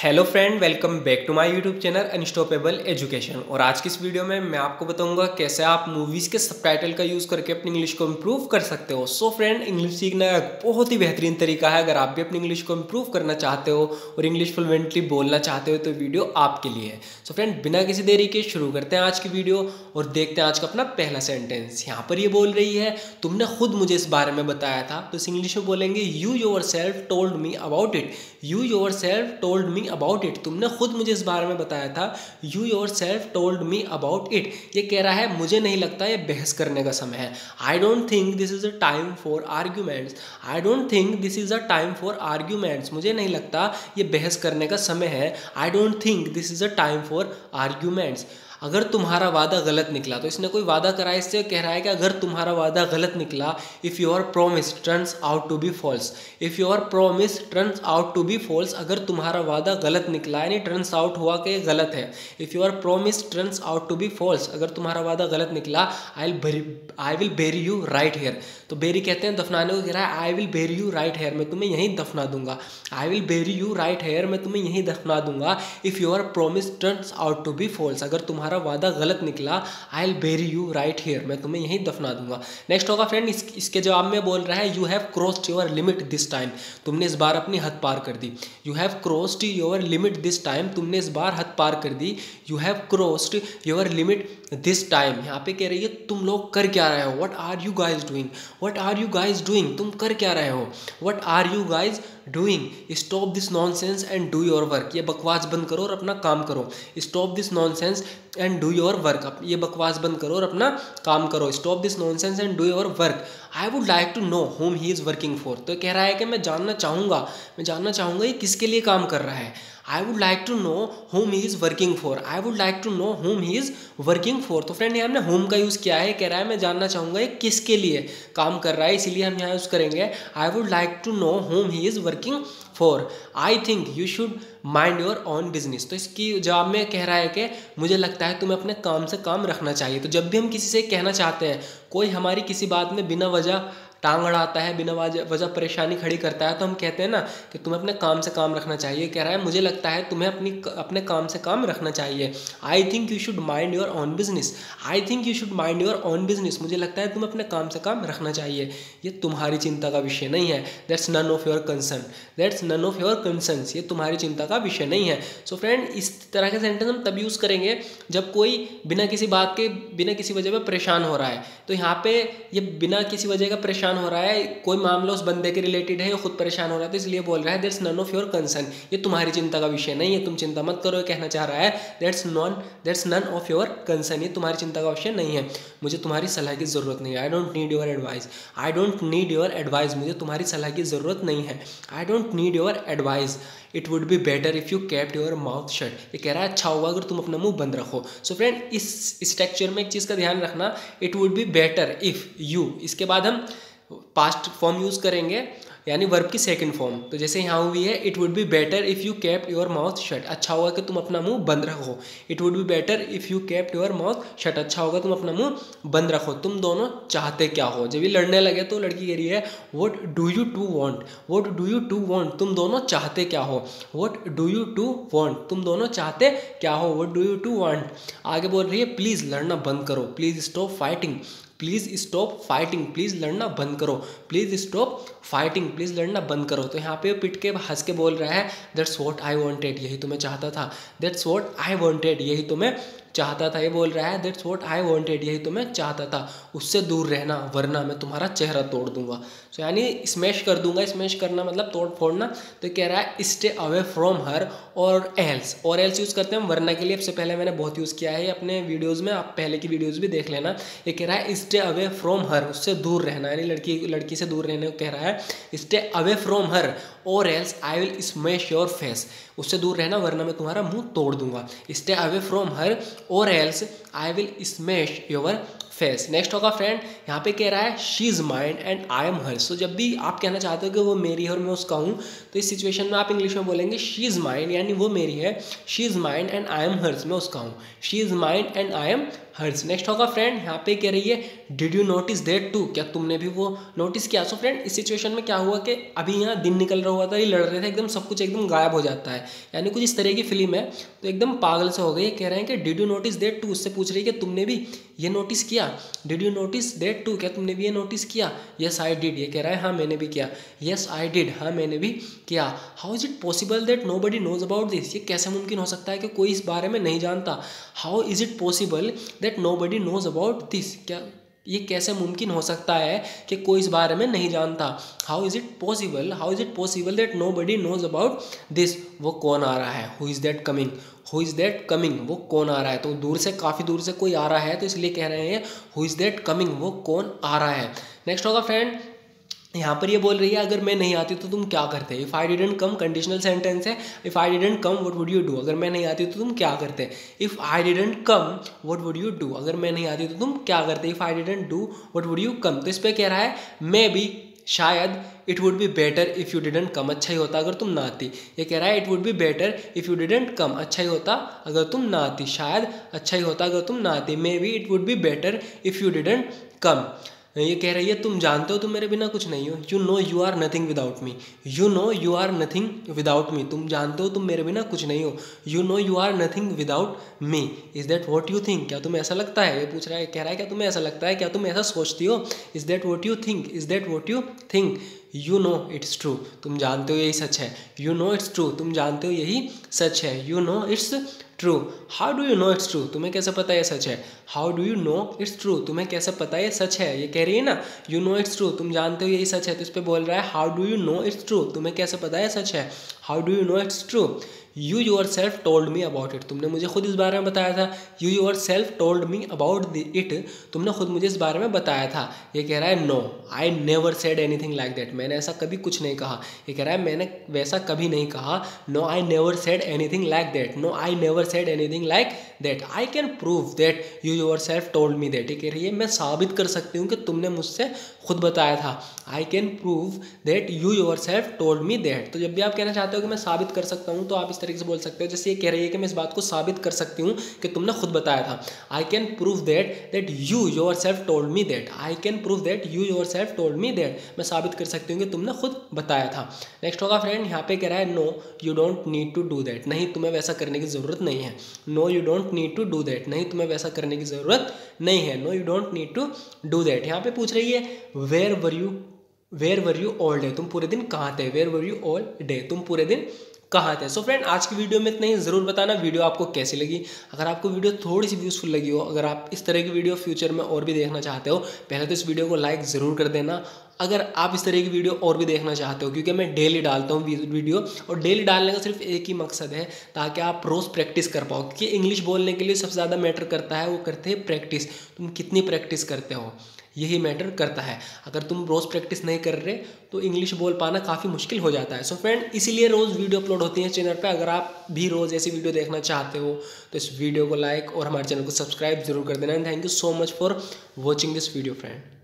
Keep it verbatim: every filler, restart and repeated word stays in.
Hello friend, welcome back to my YouTube channel unstoppable education. और आज की इस वीडियो में मैं आपको बताऊंगा कैसे आप मूवीज़ के सबटाइटल का यूज़ करके अपनी इंग्लिश को इम्प्रूव कर सकते हो। सो फ्रेंड, इंग्लिश सीखना एक बहुत ही बेहतरीन तरीका है। अगर आप भी अपनी इंग्लिश को इम्प्रूव करना चाहते हो और इंग्लिश फ्लुएंटली बोलना चाहते हो तो वीडियो आपके लिए है। सो फ्रेंड, बिना किसी देरी के शुरू करते हैं आज की वीडियो और देखते हैं आज का अपना पहला सेंटेंस। यहाँ पर ये बोल रही है, तुमने खुद मुझे इस बारे में बताया था। तो इस इंग्लिश में बोलेंगे, you yourself told me about it. You yourself told me about it. तुमने खुद मुझे इस बारे में बताया था। You yourself told me about it. ये कह रहा है मुझे नहीं लगता ये बहस करने का समय है। I don't think this is a time for arguments. I don't think this is a time for arguments. मुझे नहीं लगता ये बहस करने का समय है। I don't think this is a time for arguments. अगर तुम्हारा वादा गलत निकला, तो इसने कोई वादा करा है, इससे कह रहा है कि अगर तुम्हारा वादा गलत निकला, if your promise turns out to be false. If your promise turns out to be false. अगर तुम्हारा वादा गलत निकला, यानी टर्न्स आउट हुआ कि गलत है। If your promise turns out to be false. अगर तुम्हारा वादा गलत निकला, I will I will bury you right here. तो बेरी कहते हैं दफनाने को, कह रहा है I will bury you right here. मैं तुम्हें यहीं दफना दूंगा। I will bury you right here. मैं तुम्हें यहीं दफना दूंगा। If your promise turns out to be false. अगर तुम्हारा वादा गलत निकला, I will bury you right here. मैं तुम्हें यहीं दफना दूंगा। नेक्स्ट होगा फ्रेंड, इस, इसके जवाब में बोल रहा है, you have crossed your limit this time. तुमने इस बार अपनी हद पार कर दी। You have crossed your limit this time. तुमने इस बार हद पार कर दी। You have crossed your limit this time. यहाँ पे कह रही है तुम लोग कर क्या रहे हो। What are you guys doing. What are you guys doing. तुम कर क्या रहे हो। What are you guys doing. Stop this nonsense and do your work. ये बकवास बंद करो और अपना काम करो। Stop this nonsense and do your work. ये बकवास बंद करो और अपना काम करो। Stop this nonsense and do your work. I would like to know whom he is working for. तो कह रहा है कि मैं जानना चाहूँगा मैं जानना चाहूँगा ये किसके लिए काम कर रहा है। I would like to know whom he is working for. I would like to know whom he is working for. तो फ्रेंड, यहाँ हमने होम का यूज़ किया है। कह रहा है मैं जानना चाहूँगा ये किसके लिए काम कर रहा है, इसीलिए हम यहाँ यूज़ करेंगे I would like to know whom he is working for. I think you should mind your own business. तो इसकी जवाब में कह रहा है कि मुझे लगता है तुम्हें अपने काम से काम रखना चाहिए। तो जब भी हम किसी से कहना चाहते हैं, कोई हमारी किसी बात में बिना वजह टांग अड़ाता है, बिना वजह परेशानी खड़ी करता है, तो हम कहते हैं ना कि तुम्हें अपने काम से काम रखना चाहिए। कह रहा है मुझे लगता है तुम्हें अपनी अपने काम से काम रखना चाहिए। I think you should mind your own business. I think you should mind your own business. मुझे लगता है तुम्हें अपने काम से काम रखना चाहिए। ये तुम्हारी चिंता का विषय नहीं है। That's none of your concern. That's none of your concern. ये तुम्हारी चिंता का विषय नहीं है। सो फ्रेंड, इस तरह के सेंटेंस हम तब यूज़ करेंगे जब कोई बिना किसी बात के, बिना किसी वजह पर परेशान हो रहा है। तो यहाँ पे ये बिना किसी वजह का परेशान हो रहा है, कोई मामला उस बंदे के रिलेटेड है, खुद परेशान हो रहा है, तो इसलिए बोल रहा है that's none of your concern. ये तुम्हारी चिंता का विषय नहीं है, तुम चिंता मत करो। ये कहना चाह रहा है that's none that's none of your concern. ये तुम्हारी चिंता का विषय नहीं है। मुझे तुम्हारी सलाह की ज़रूरत नहीं है। I don't need your advice. I don't need your advice. मुझे तुम्हारी सलाह की ज़रूरत नहीं है। I don't need your advice. It would be better if you kept your mouth shut. ये कह रहा है अच्छा होगा अगर तुम अपना मुंह बंद रखो। सो फ्रेंड, इस स्ट्रक्चर में एक चीज़ का ध्यान रखना, it would be better if you, इसके बाद हम पास्ट फॉर्म यूज़ करेंगे, यानी वर्ब की सेकंड फॉर्म। तो जैसे यहाँ हुई है, it would be better if you kept your mouth shut. अच्छा होगा कि तुम अपना मुंह बंद रखो। It would be better if you kept your mouth shut. अच्छा होगा तुम अपना मुंह बंद रखो। तुम दोनों चाहते क्या हो। जब ये लड़ने लगे तो लड़की कह रही है what do you two want. What do you two want. तुम दोनों चाहते क्या हो। What do you two want. तुम दोनों चाहते क्या हो। What do you two want. आगे बोल रही है प्लीज़ लड़ना बंद करो। Please stop fighting. Please stop fighting. Please लड़ना बंद करो। Please stop fighting. प्लीज़ लड़ना बंद करो। तो यहाँ पे पिट के हंस के बोल रहा है दैट्स व्हाट आई वांटेड। यही तो मैं चाहता था। That's what I wanted. यही तो मैं चाहता था। ये बोल रहा है दैट्स व्हाट आई वांटेड। यही तो मैं चाहता था। उससे दूर रहना वरना मैं तुम्हारा चेहरा तोड़ दूंगा। सो so, यानी स्मैश कर दूंगा। स्मैश करना मतलब तोड़ फोड़ना। तो कह रहा है stay away from her or else. और एल्स यूज़ करते हैं वरना के लिए। इससे पहले मैंने बहुत यूज़ किया है अपने वीडियोज़ में, आप पहले की वीडियोज़ भी देख लेना। ये कह रहा है स्टे अवे फ्रॉम हर, उससे दूर रहना, यानी लड़की लड़की से दूर रहने को कह रहा है। Stay away from her or else I will smash your face. उससे दूर रहना वरना मैं तुम्हारा मुंह तोड़ दूंगा। Stay away from her or else I will smash your face. Next होगा फ्रेंड, यहाँ पे कह रहा है she is mine and I am hers. तो जब भी आप कहना चाहते हो कि वो मेरी है और मैं उसका हूँ, तो इस सिचुएशन में आप इंग्लिश में बोलेंगे शी इज़ माइंड, यानी वो मेरी है। She is mine and I am hers, मैं उसका हूँ। She is mine and I am hers. Next होगा फ्रेंड, यहाँ पे कह रही है did you notice that too, क्या तुमने भी वो नोटिस किया। सो फ्रेंड इस सिचुएशन में क्या हुआ कि अभी यहाँ दिन निकल रहा हुआ था, ये लड़ रहे थे, एकदम सब कुछ एकदम गायब हो जाता है, यानी कुछ इस तरह की फिल्म है, तो एकदम पागल से हो गई। कह रहे हैं कि did you notice that too, उससे पूछ रही है कि तुमने भी ये नोटिस किया। Did you notice that too, क्या तुमने भी ये नोटिस किया। यस आई डिड, ये कह रहा है हाँ मैंने भी किया। यस आई डिड, हाँ मैंने भी किया। How is it possible that nobody knows about this, ये कैसे मुमकिन हो सकता है कि कोई इस बारे में नहीं जानता। How is it possible that nobody knows about this, क्या ये कैसे मुमकिन हो सकता है कि कोई इस बारे में नहीं जानता। How is it possible, how is it possible that nobody knows about this, वो कौन आ रहा है। Who is that coming, who is that coming, वो कौन आ रहा है। तो दूर से, काफ़ी दूर से कोई आ रहा है, तो इसलिए कह रहे हैं हु इज़ दैट कमिंग, वो कौन आ रहा है। नेक्स्ट होगा फ्रेंड, यहाँ पर ये बोल रही है अगर मैं नहीं आती तो तुम क्या करते। If I didn't come, conditional sentence है। If I didn't come what would you do, अगर मैं नहीं आती तो तुम क्या करते। If I didn't come what would you do, अगर मैं नहीं आती तो तुम क्या करते। If I didn't do what would you come, तो इस पर कह रहा है मे बी, शायद, it would be better if you didn't come, अच्छा ही होता अगर तुम ना आती। ये कह रहा है it would be better if you didn't come, अच्छा ही होता अगर तुम ना आती, शायद अच्छा ही होता अगर तुम ना आती। Maybe it would be better if you didn't come. ये कह रही है तुम जानते हो तुम मेरे बिना कुछ नहीं हो। You know you are nothing without me, you know you are nothing without me, तुम जानते हो तुम मेरे बिना कुछ नहीं हो। You know you are nothing without me, is that what you think, क्या तुम्हें ऐसा लगता है। ये पूछ रहा है, कह रहा है क्या तुम्हें ऐसा लगता है, क्या तुम ऐसा सोचती हो। Is that what you think, is that what you think. You know it's true, तुम जानते हो यही सच है। यू नो इट्स ट्रू, तुम जानते हो यही सच है। You know it's true, how do you know it's true, तुम्हें कैसे पता है सच है। How do you know it's true, तुम्हें कैसे पता है सच है। ये कह रही है ना यू नो इट्स ट्रू, तुम जानते हो यही सच है, तो इस पर बोल रहा है how do you know it's true, तुम्हें कैसे पता है सच है। How do you know it's true. You yourself told me about it, तुमने मुझे खुद इस बारे में बताया था। You yourself told me about it, तुमने खुद मुझे इस बारे में बताया था। ये कह रहा है no I never said anything like that, मैंने ऐसा कभी कुछ नहीं कहा। ये कह रहा है मैंने वैसा कभी नहीं कहा। No I never said anything like that, no I never said anything like that. I can prove that you yourself told me that, ये कह रही है मैं साबित कर सकती हूँ कि तुमने मुझसे खुद बताया था। I can prove that you yourself told me that. तो जब भी आप कहना चाहते हो कि मैं साबित कर सकता हूँ, तो आप इस तरीके से बोल सकते हो। जैसे ये कह रही है कि मैं इस बात को साबित कर सकती हूँ कि तुमने खुद बताया था। I can prove that that you yourself told me that, I can prove that you yourself told me that, मैं साबित कर सकती हूँ कि तुमने खुद बताया था। नेक्स्ट होगा फ्रेंड, यहाँ पे कह रहा है no you don't need to do that, नहीं तुम्हें वैसा करने की ज़रूरत नहीं है। No you don't need to do that, नहीं तुम्हें वैसा करने की ज़रूरत नहीं है। No you don't need to do that. यहाँ पे पूछ रही है where were you, where were you all day, तुम पूरे दिन कहाँ थे। Where were you all day, तुम पूरे दिन कहाँ थे। सो फ्रेंड आज की वीडियो में इतना ही। ज़रूर बताना वीडियो आपको कैसी लगी। अगर आपको वीडियो थोड़ी सी यूज़फुल लगी हो, अगर आप इस तरह की वीडियो फ्यूचर में और भी देखना चाहते हो, पहले तो इस वीडियो को लाइक ज़रूर कर देना। अगर आप इस तरह की वीडियो और भी देखना चाहते हो, क्योंकि मैं डेली डालता हूँ वीडियो, और डेली डालने का सिर्फ एक ही मकसद है ताकि आप रोज़ प्रैक्टिस कर पाओ। क्योंकि इंग्लिश बोलने के लिए सबसे ज़्यादा मैटर करता है, वो करते हैं प्रैक्टिस। तुम कितनी प्रैक्टिस करते हो, यही मैटर करता है। अगर तुम रोज़ प्रैक्टिस नहीं कर रहे तो इंग्लिश बोल पाना काफ़ी मुश्किल हो जाता है। सो फ्रेंड इसीलिए रोज़ वीडियो अपलोड होती है चैनल पे। अगर आप भी रोज़ ऐसी वीडियो देखना चाहते हो तो इस वीडियो को लाइक और हमारे चैनल को सब्सक्राइब जरूर कर देना। And thank you so much for watching this video friend.